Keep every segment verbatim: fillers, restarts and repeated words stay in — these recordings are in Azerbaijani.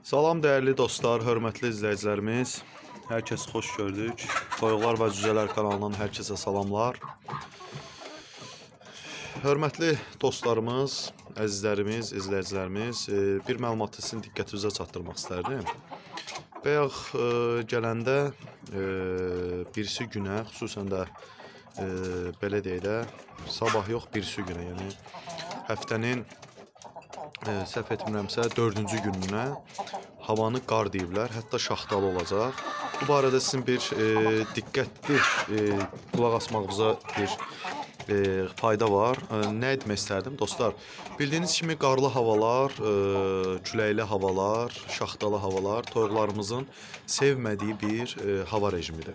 Salam dəyərli dostlar, hörmətli izləyicilərimiz. Hər kəs xoş gördük. Toyuqlar və Cücələr kanalından hər kəsə salamlar. Hörmətli dostlarımız, əzizlərimiz, izləyicilərimiz, bir məlumatı sizin diqqətinizə çatdırmaq istərdim. Bayaq gələndə birisi günə, xüsusən də belə deyək də, sabah yox, birisi günə, yəni həftənin səhv etmirəmsə dördüncü gününə havanı qar deyiblər, hətta şaxtalı olacaq. Bu barədə sizin bir e, diqqətli e, qulaq asmağınıza bir e, fayda var. E, nə etmək istərdim dostlar? Bildiyiniz kimi qarlı havalar, e, küləkli havalar, şaxtalı havalar toyuqlarımızın sevmədiyi bir e, hava rejimidir.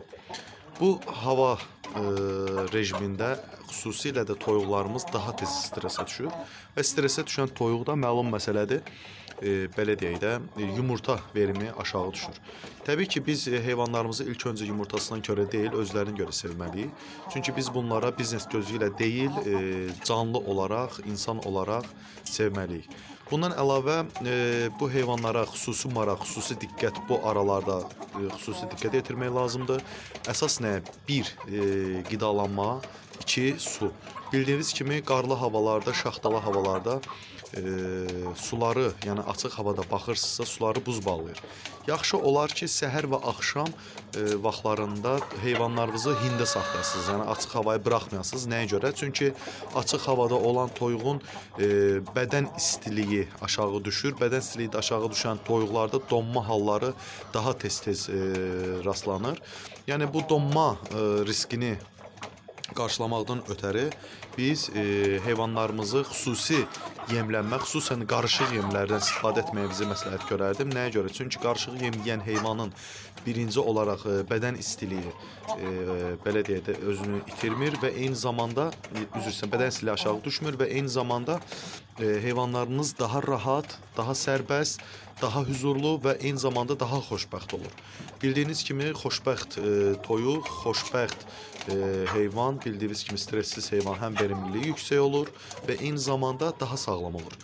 Bu hava e, rejimində xüsusilə də toyuqlarımız daha tez stresə düşür və stresə düşən toyuqda məlum məsələdir, e, belə deyək də, yumurta verimi aşağı düşür. Təbii ki, biz heyvanlarımızı ilk öncə yumurtasından görə deyil, özlərini görə sevməliyik. Çünki biz bunlara biznes gözü ilə deyil, e, canlı olaraq, insan olaraq sevməliyik. Bundan əlavə e, bu heyvanlara xüsusi maraq, xüsusi diqqət bu aralarda e, xüsusi diqqət yetirmək lazımdır. Əsas nə? Bir, e, qidalanma, iki, su. Bildiyiniz kimi qarlı havalarda, şaxtalı havalarda e, suları, yəni açıq havada baxırsınızsa suları buz bağlayır. Yaxşı olar ki, səhər və axşam e, vaxtlarında heyvanlarınızı hində saxlayasınız, yəni açıq havayı buraxmayasınız. Nəyə görə? Çünki açıq havada olan toyuğun e, bədən istiliyi aşağı düşür. Bədən istiliyi də aşağı düşən toyuqlarda donma halları daha tez-tez e, rastlanır. Yəni bu donma e, riskini qarşılamaqdan ötəri biz e, heyvanlarımızı xüsusi yemlənmə, xüsusən qarışıq yemlərdən istifadə etməyimizi məsləhət görərdim. Nəyə görə? Çünki qarışıq yem yeyən heyvanın birinci olaraq e, bədən istiliyi e, belə deyək də özünü itirmir və eyni zamanda e, üzr istəyirəm, bədən istiliyi aşağı düşmür və eyni zamanda e, heyvanlarınız daha rahat, daha sərbəst, daha huzurlu və eyni zamanda daha xoşbəxt olur. Bildiyiniz kimi xoşbəxt e, toyuq, xoşbəxt e, heyvan, bildiyiniz kimi stressiz heyvan həm verimliliyi yüksək olur və eyni zamanda daha sağlam olur.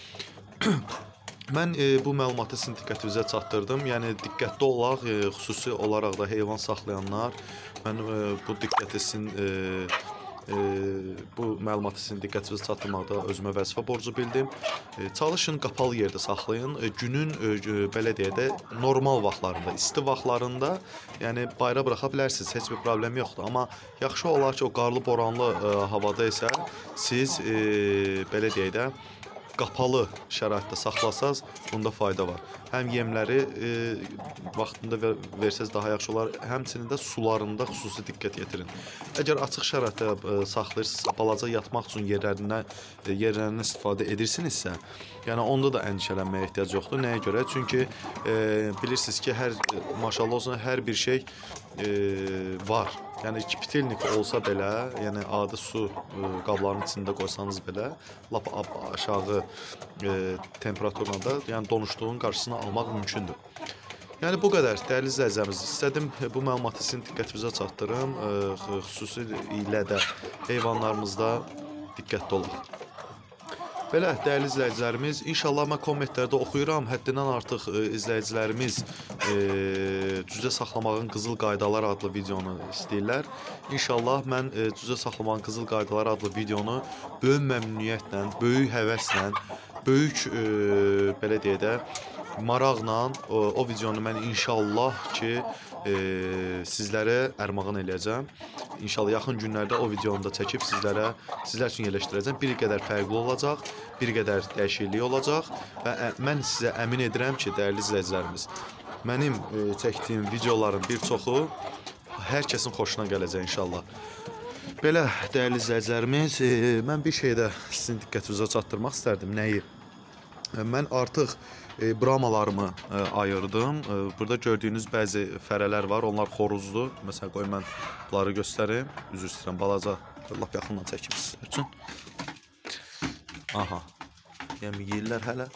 Mən e, bu məlumatı sizin diqqətinizə çatdırdım. Yəni diqqətli olaq, e, xüsusi olaraq da heyvan saxlayanlar, mən e, bu diqqəti sizin e, e, bu məlumatı sizin diqqətinizə çatdırmaqda özümə vəzifə borcu bildim. E, çalışın qapalı yerdə saxlayın. E, günün e, belə deyək də normal vaxtlarında, isti vaxtlarında, yəni bayra buraxa bilərsiniz, heç bir problem yoxdur. Amma yaxşı olar ki, o qarlı boranlı e, havada isə siz e, belə deyək də qapalı şəraitdə saxlasaz, bunda fayda var. Həm yemləri e, vaxtında ver, versəz daha yaxşı olar, həmçinin də sularında xüsusi diqqət yetirin. Əgər açıq şəraitdə e, saxlayırsınızsa, balaca yatmaq üçün yerlərindən, e, yerlərindən istifadə edirsinizsə, yəni onda da əndişələnməyə ehtiyac yoxdur. Nəyə görə? Çünki e, bilirsiniz ki, hər maşallah olsun, hər bir şey e, var. Yəni kipitilnik olsa belə, yəni adi su e, qablarının içində qoysanız belə, lap aşağı e, temperaturla da, yəni donuşduğun qarşısını almaq mümkündür. Yəni bu qədər dəyərli izləyicilərimiz. İstədim bu məlumatı sizin diqqətinizə çatdırım. E, xüsusi ilə də heyvanlarımızda diqqətli olun. Belə, dəyərli izləyicilərimiz, inşallah mən kommentlərdə oxuyuram, həddindən artıq e, izləyicilərimiz e, cücə saxlamağın qızıl qaydaları adlı videonu istəyirlər. İnşallah mən e, cücə saxlamağın qızıl qaydaları adlı videonu böyük məmnuniyyətlə, böyük həvəslə, böyük e, belə deyək də, maraqla o, o videonu mən inşallah ki e, sizlərə ərmağan eləyəcəm. İnşallah yaxın günlərdə o videonu da çəkib sizlərə, sizlər üçün yerləşdirəcəm. Bir qədər fərqli olacaq, bir qədər dəyişiklik olacaq və ə, mən sizə əmin edirəm ki, dəyərli izləyicilərimiz, mənim e, çəkdiyim videoların bir çoxu hər kəsin xoşuna gələcək inşallah. Belə, dəyərli izləyicilərimiz, e, mən bir şey də sizin diqqətinizə çatdırmaq istərdim. Nəyi? Mən artıq e, bramalarımı e, ayırdım. E, burada gördüyünüz bəzi fərələr var. Onlar xoruzdur. Məsələn, qoy mən bunları göstərim. Üzr istəyirəm, balaca, lap yaxından çəkim sizlər üçün. Aha. Yəni yeyirlər hələ.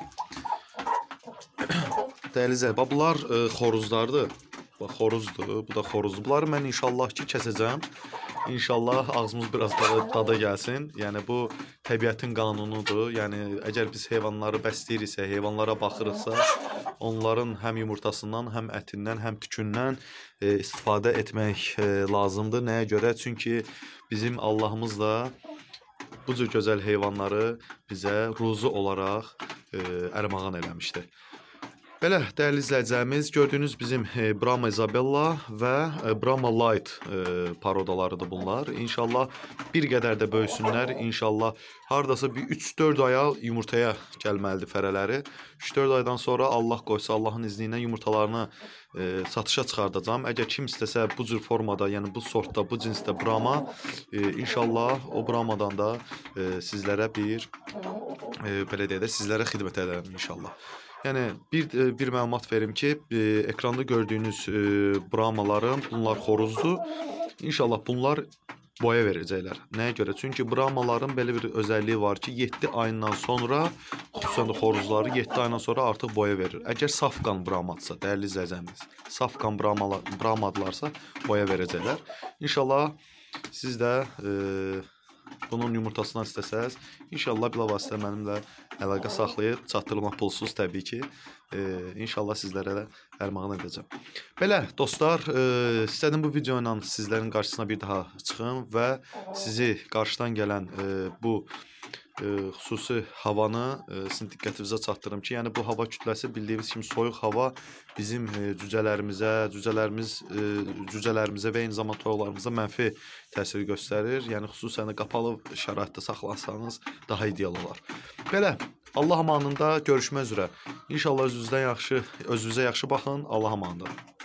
Dəyərli izləyicilər, bunlar e, xoruzlardır. Bax, xoruzdur. Bu da xoruzdur. Bunları mən inşallah ki kəsəcəm. İnşallah ağzımız biraz daha dada gəlsin. Yəni bu təbiətin qanunudur. Yəni əgər biz heyvanları bəsləyiriksə, heyvanlara baxırıqsa, onların həm yumurtasından, həm ətindən, həm tükündən e, istifadə etmək e, lazımdır. Nəyə görə? Çünki bizim Allahımız da bu cür gözəl heyvanları bizə ruzi olaraq e, ərmağan eləmişdir. Belə, dəyərli izləyicilərimiz, gördüyünüz bizim e, Brahma Isabella və e, Brahma Light e, parodalarıdır bunlar. İnşallah bir qədər də böyüsünlər. İnşallah hardasa bir üç dörd aya yumurtaya gəlməlidir fərələri. üç dörd aydan sonra Allah qoysa, Allahın izni ilə yumurtalarını e, satışa çıxardacağam. Əgər kim istəsə bu cür formada, yəni bu sortda, bu cinsdə Brahma, e, inşallah o Brahmadan da e, sizlərə bir, e, belə deyək də, sizlərə xidmət edərəm inşallah. Yəni bir bir məlumat verim ki, e, ekranda gördüyünüz e, Brahmaların bunlar xoruzdur. İnşallah bunlar boya verəcəklər. Nəyə görə? Çünki Brahmaların belə bir özəlliyi var ki, yeddi ayından sonra, xüsusən də xoruzları yeddi aydan sonra artıq boya verir. Əgər safqan Brahmadsa, dəyərli izləyicimiz, safqan Brahmadlarsa boya verəcəklər. İnşallah siz də e, bunun yumurtasından istəsəz, inşallah bilavasitə mənimlə əlaqə saxlayıb, çatdırılmaq pulsuz təbii ki, e, inşallah sizlərə də ərmağan edəcəm. Belə, dostlar, e, istədim bu video ilə sizlərin qarşısına bir daha çıxım və sizi qarşıdan gələn e, bu e, xüsusi havanı e, sizin diqqətinizə çatdırım ki, yəni bu hava kütləsi bildiyimiz kimi soyuq hava bizim e, cücələrimizə, cücələrimiz, e, cücələrimizə və eyni zamanda toyuqlarımıza mənfi təsir göstərir. Yəni xüsusən də qapalı şəraitdə saxlansanız daha ideal olar. Belə, Allah amanında görüşmək üzrə. İnşallah özünüzdən yaxşı, özünüzə yaxşı baxın. Allah amanında.